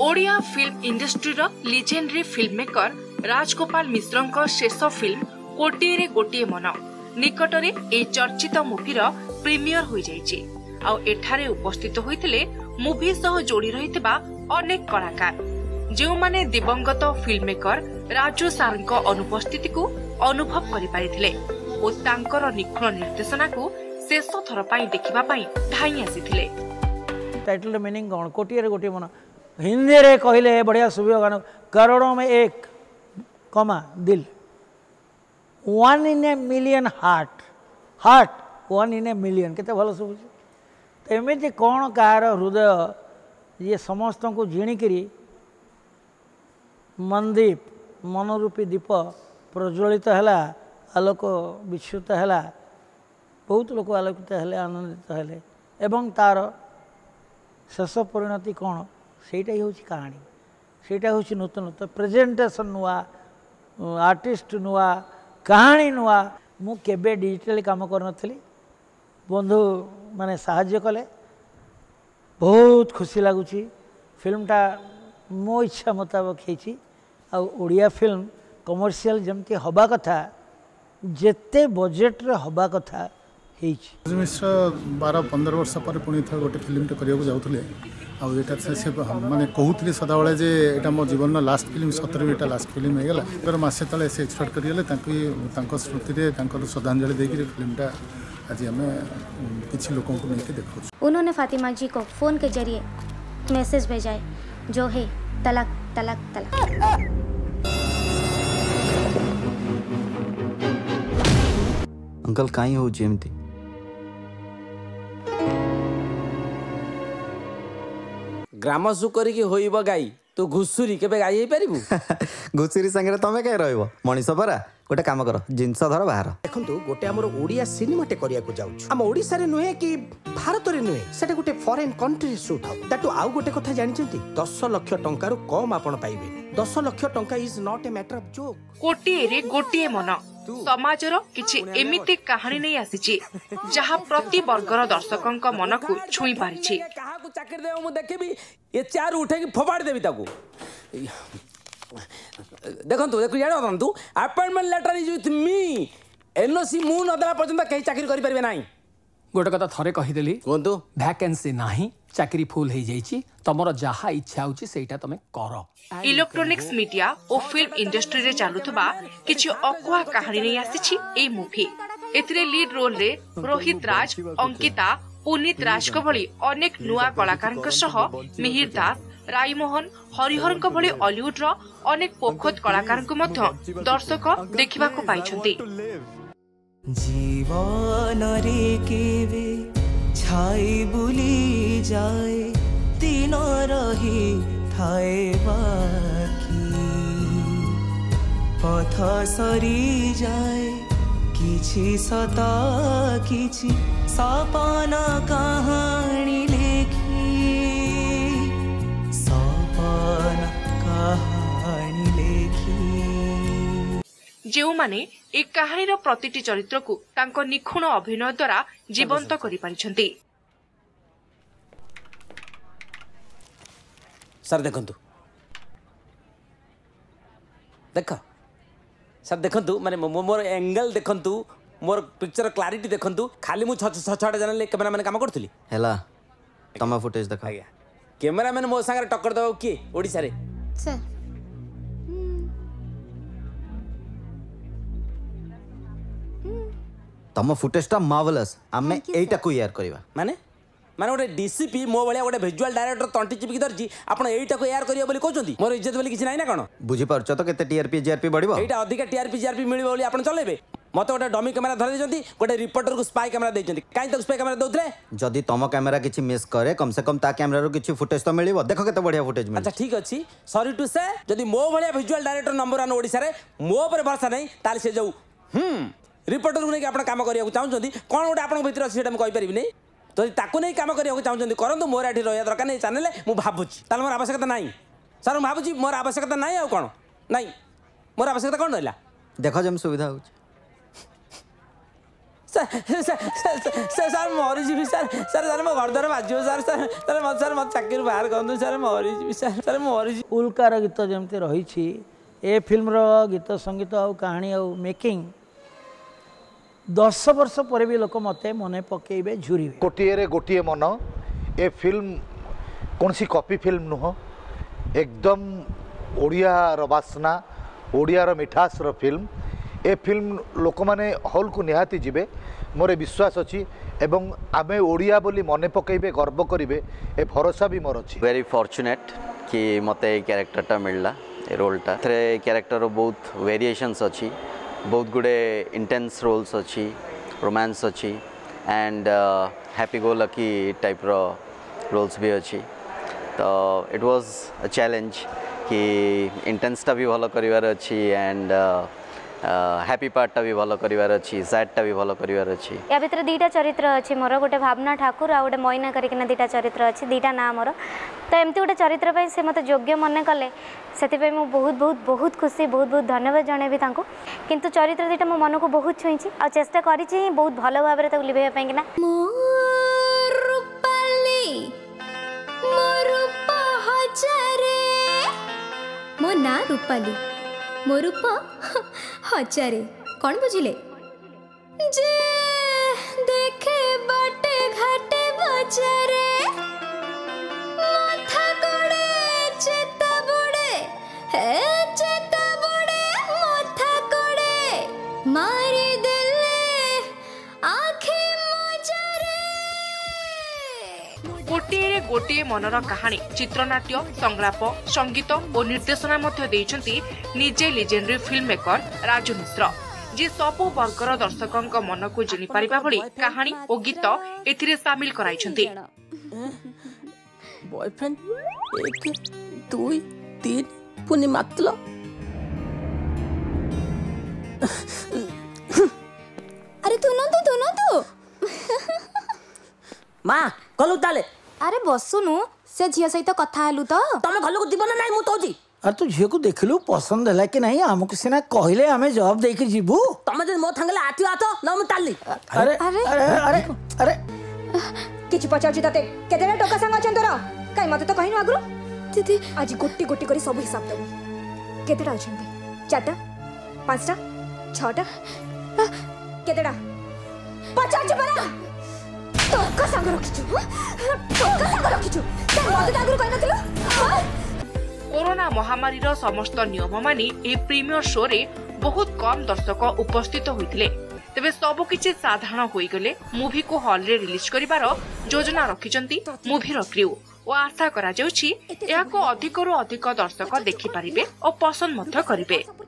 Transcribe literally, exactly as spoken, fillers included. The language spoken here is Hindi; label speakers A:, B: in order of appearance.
A: ओडिया फिल्म इंडस्ट्री रो legendary film maker Rajgopal Mishra शेष फिल्म कोटिए रे गोटिए मन निकटरे ए चर्चित मुभीर प्रीमियर हो जाइछि। आ एठारे उपस्थित होइतिले मुभी सह जोड़ी रहितबा अनेक कलाकार जो माने दिवंगत फिल्म मेकर राजू सारंक अनुपस्थिति को अनुभव करि पारिथिले ओ तांकर निखुण निर्देशना को शेष थर पाई देखिबा पाई धाई आसीथिले।
B: टाइटल मीनिंग कौन कोटिए रे गोटिए मन हिंदी रे कहले बढ़िया सुबियो गान करोड़ों में एक कमा दिल one in a million heart heart one in a million केते भल सुबुची। तो एमती कौन कार हृदय ये समस्त को जिणिकी मनदीप मनरूपी दीप प्रज्वलित है आलोक विच्युत है बहुत लोक आलोकित है आनंदित है एवं तार शेष परिणति कौन सेटा ही हूँ कहानी सेटा हूँ नूतन तो प्रेजेंटेशन नुआ आर्टिस्ट नुआ कहानी नुआ मु केबे डिजिटली काम करनथली बंधु माने साहाय्य कले बहुत खुशी लगुच फिल्मटा मो इच्छा मुताबक होती आड़िया फिल्म कमर्शियल जमती हवा कथा जेते बजेट रे हवा कथा
C: मिश्र बारह पंद्रह वर्ष पर पुणी थर गोटे फिल्मटे करने जाऊे आईटा से मैंने कहते सदाबे जे यहाँ मो जीवन लास्ट फिल्म सतरे भी लास्ट फिल्म होगा मसे तले से एक्सपर्ट करगले स्मृति में श्रद्धांजलि देकर फिल्मटा आज आम किसी लोगों को लेकर देखा।
D: उन्होंने फातिमा जी को फोन के जरिए मैसेज भेजा जो है तलाक तलाक तलाक।
E: अंकल कहीं हो जेमती
F: ग्रामसु करिकी होइबो गाई तू घुसुरी केबे गाई हे परिबु
E: घुसुरी संगे तमे के रहइबो मनीष परा गोटे काम कर जिंस धर बाहर
G: देखंतु गोटे हमर ओडिया सिनेमाटे करिया को जाउछु हम ओडिसा रे नुहे कि भारत रे नुहे सेटा गोटे फॉरेन कंट्री शूट हो ताटू आउ गोटे कथा जानि चंती दस लाख टंका रो कम आपण पाइबे दस लाख टंका is not a matter of joke.
A: कोटिए रे गोटिए मन समाजर किछि एमिति कहानी नै आसीछि जहा प्रति वर्गर दर्शकक मन को छुई पारिछि।
F: कहा को चाकरी देबो मु देखबी ए चार उठे की फोबाड़ देबी ताकू देखंतु देखु जानो दंतु appointment letter is with me NOC मु नदला पर्यंत कहीं चाकरी करि परबे नाही।
H: गोटे कथा थरे कहि देली
F: कोंतु
H: वैकेंसी नाही चाकरी फुल हो जाइछि तमरो जहा इच्छा होछि सेटा तमे करो।
A: इलेक्ट्रॉनिक्स मीडिया और फिल्म इंडस्ट्री रे चालुथबा किछि अकुआ कहानी नै आसीछि ए मूवी एथिरे लीड रोल रे रोहित राज अंकिता पुनीत राज को भली अनेक नुआ कलाकारक सह मिहिर दास रायमोहन हरिहर को भली हॉलीवुड रो अनेक पोखत कलाकारक मध्य दर्शक देखिबा को पाइछन्ती।
I: जीवन रे केवे छाई बुली जाए दिन रही थाए बाकी पथ सरी जाए किछि सता किछि सपना कहानी लेखी सपना कहानी लेखी
A: जो माने एक कहानी रो प्रतिटी चरित्र को तांको निखुण अभिनय द्वारा जीवंत करि पारिछन्ती।
F: सर देखंतु देख सर देखंतु माने मोर एंगल देखंतु मोर पिक्चर क्लैरिटी देखंतु खाली मु छ छ छटा जन कैमरा मैंने काम करथली
E: हैला तमा फुटेज देखा
F: आज्ञा कैमरा मैंने मो संगे टक्कर दबो की ओडिसा रे
D: सर
E: तम फुटेजटा मार्वेलस आमे एटा को यार करबा
F: माने माने गोटे डीसीपी मो भलिया गोटे विजुअल डायरेक्टर तंटी चिपिकी धरजी आपण एटा को यार करियो बोली कहउचंती मोर इज्जत बोली किछि नै ना कोन
E: बुझी परछ तो केते टीआरपी जीआरपी बढ़िबो
F: एटा अधिक टीआरपी जीआरपी मिलिबो बोली आपण चलेबे मत गोटे डमी कैमरा धरि देजंती गोटे रिपोर्टर को स्पाई कैमरा देजंती काई तक स्पाई कैमरा दउतले
E: जदी तम कैमरा किछि मिस करे कम से कम ता कैमरा रो किछि फुटेज तो मिलिबो देखो केते बढ़िया फुटेज मिल।
F: अच्छा ठीक अछि सॉरी टू से जदी मो भलिया visual director number one Odisha रे मो पर भरोसा नै ताल से जाऊ हम रिपोर्टर को नै आपण काम करिया चाहउचंती कोन गोटे आपण भीतर अछि सेटा म कहि परिबि नै तो ताकू नहीं काम करिया चाहते करतु मोर ये रहा दरकार नहीं चैनल मुझे भावुची मोर आवश्यकता ना सर मुझे भावुची मोर आवश्यकता ना आ कौन ना मोर आवश्यकता कौन रहा
E: देख जमी सुविधा हो
F: ସାର୍ ମରିଯିବି ସାର୍ ସାର୍ ସାର୍ ମୋ ଘରଦ୍ୱାର ବାଜିବ ସାର୍ ସାର୍ ସାର୍ ମତେ ସାର୍ ମତେ ଚାକିରି ବାହାର କରନ୍ତୁ ସାର୍ ମରିଯିବି ସାର୍ ସାର୍ ମରିଯିବି।
B: ଉଲ୍କାର ଗୀତ ଯେମିତି ରହିଛି ଏ ଫିଲ୍ମର ଗୀତ ସଙ୍ଗୀତ ଆଉ କାହାଣୀ ଆଉ ମେକିଂ ଦଶ ବର୍ଷ ପରେ ବି ଲୋକ ମୋତେ ମନେ ପକେଇବେ ଝୁରିବେ।
J: କୋଟିଏରେ ଗୋଟିଏ ମନ ଏ ଫିଲ୍ମ କୌଣସି କପି ଫିଲ୍ମ ନୁହଁ एकदम ओडियार बासना ओडियार मिठासर फिल्म ए फिल्म लोक मैंने हॉल को निहाती जीवे मोर विश्वास अच्छी एवं आमे ओडिया बोली मने पकेबे गर्व करिवे ए भरोसा भी मोर अच्छी।
K: वेरी फॉर्चुनेट कि मते कैरेक्टरटा मिलला ए रोलटा थे कैरेक्टर बहुत वेरिएशंस अच्छी बहुत गुडे इंटेंस रोल्स अच्छी रोमांस अच्छी and happy go lucky type रो रोल्स भी अच्छी तो इट वाज अ चैलेंज कि इंटेंसटा भी भल करिवार अच्छी एंड हैप्पी पार्टटा भी भल करिवार अच्छी सैडटा भी भल करिवार अच्छी।
D: या भितर दीटा चरित्र अच्छी मोर गोटे भावना ठाकुर आ गोटे मैना करिकिना दीटा चरित्र अच्छी दीटा ना मोर तो एमती गोटे चरित्र पे से मते योग्य मन कले से मु बहुत बहुत बहुत खुशी बहुत बहुत धन्यवाद जनइबी तांको किंतु चरित्र दीटा मो मन को बहुत छुईची आ चेष्टा करिची बहुत भल भाव रे ताको लिबे पई किना
L: मो ना रूपाली मो रूप हजारे कौन बुझिले जे देखे बाटे घाटे बजारे माथा गोड़े चेता बुड़े हे चेता बुड़े माथा गोड़े मारी दिले आँखें
A: गोटे गोटे मनर कहानी चित्रनाट्य संलाप संगीत और निर्देशना मध्य देइछंती निजे legendary film maker Raju Mishra जे सबु वर्गर दर्शकों मन को जिनि पारिबा भली कहानी और गीत एथिरे शामिल कराइछंती।
M: बॉयफ्रेंड एक दुई तीन पुनि मातलो
L: अरे तू न तू तू न तू
M: मां कलु ताले
L: अरे बसुनु से झिया सहित कथा हेलु तो
M: तमे घर को दिबो ना नहीं मु तोजी
B: अरे तू झिया को देखलु पसंद है कि नहीं हमको सिना कहले हमें जवाब दे के जीबू
M: तमे जे मो थंगले आती आतो न मु ताली
B: अरे अरे अरे अरे
L: किछ पचाउची तते केतेला टका संग अछन तोरा काई मते तो कहिनु आगु दीदी आज गोटी गोटी करी सब हिसाब देबो केतेला अछन चारटा पांचटा छटा केतेला पचाउची बरा टका संग रखिछु टका संग रखिछु त मते आगु कहि नथिलु
A: कोरोना महामारी रो समस्त नियम मानी ए प्रीमियर शो रे बहुत कम दर्शक उपस्थित होइथिले तेबे सब किछि साधारण होई गले मूवी को हॉल रे रिलीज करिवार योजना रखिचंती मूवी रो क्रू ओ आशा करा जाउछि एहा को अधिक रो अधिक दर्शक देखि परिबे और पसंद मध्य करिवे।